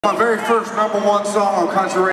My very first #1 song on country radio.